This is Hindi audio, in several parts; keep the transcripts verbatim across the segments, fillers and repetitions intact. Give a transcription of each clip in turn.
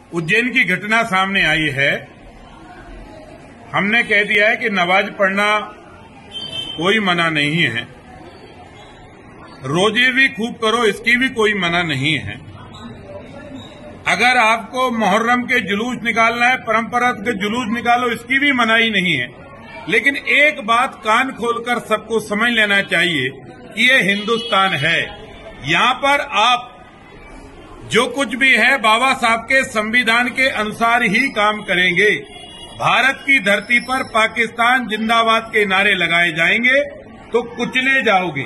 उज्जैन की घटना सामने आई है। हमने कह दिया है कि नमाज पढ़ना कोई मना नहीं है, रोजे भी खूब करो इसकी भी कोई मना नहीं है। अगर आपको मुहर्रम के जुलूस निकालना है, परंपरा के जुलूस निकालो, इसकी भी मनाही नहीं है। लेकिन एक बात कान खोलकर सबको समझ लेना चाहिए कि ये हिंदुस्तान है। यहां पर आप जो कुछ भी है बाबा साहब के संविधान के अनुसार ही काम करेंगे। भारत की धरती पर पाकिस्तान जिंदाबाद के नारे लगाए जाएंगे तो कुचले जाओगे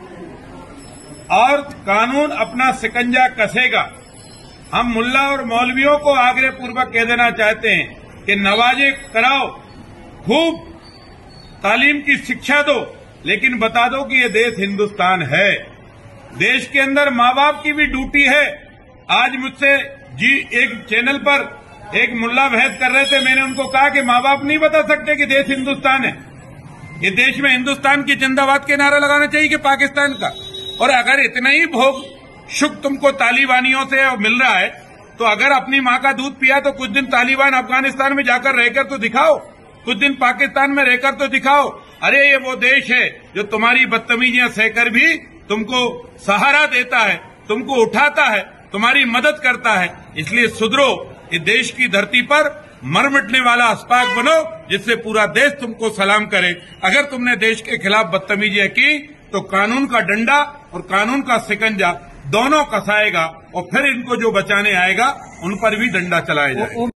और कानून अपना शिकंजा कसेगा। हम मुल्ला और मौलवियों को आग्रह पूर्वक कह देना चाहते हैं कि नमाजें कराओ, खूब तालीम की शिक्षा दो, लेकिन बता दो कि ये देश हिंदुस्तान है। देश के अंदर माँ बाप की भी ड्यूटी है। आज मुझसे जी एक चैनल पर एक मुल्ला बहस कर रहे थे, मैंने उनको कहा कि माँ बाप नहीं बता सकते कि देश हिंदुस्तान है। ये देश में हिंदुस्तान की जिंदाबाद के नारा लगाना चाहिए कि पाकिस्तान का। और अगर इतना ही भोग सुख तुमको तालिबानियों से मिल रहा है तो अगर अपनी माँ का दूध पिया तो कुछ दिन तालिबान अफगानिस्तान में जाकर रहकर तो दिखाओ, कुछ दिन पाकिस्तान में रहकर तो दिखाओ। अरे ये वो देश है जो तुम्हारी बदतमीजियां सहकर भी तुमको सहारा देता है, तुमको उठाता है, तुम्हारी मदद करता है। इसलिए सुधरो, इस देश की धरती पर मर मिटने वाला अस्पाक बनो जिससे पूरा देश तुमको सलाम करे। अगर तुमने देश के खिलाफ बदतमीजियां की तो कानून का डंडा और कानून का शिकंजा दोनों कसाएगा और फिर इनको जो बचाने आएगा उन पर भी डंडा चलाया जाएगा।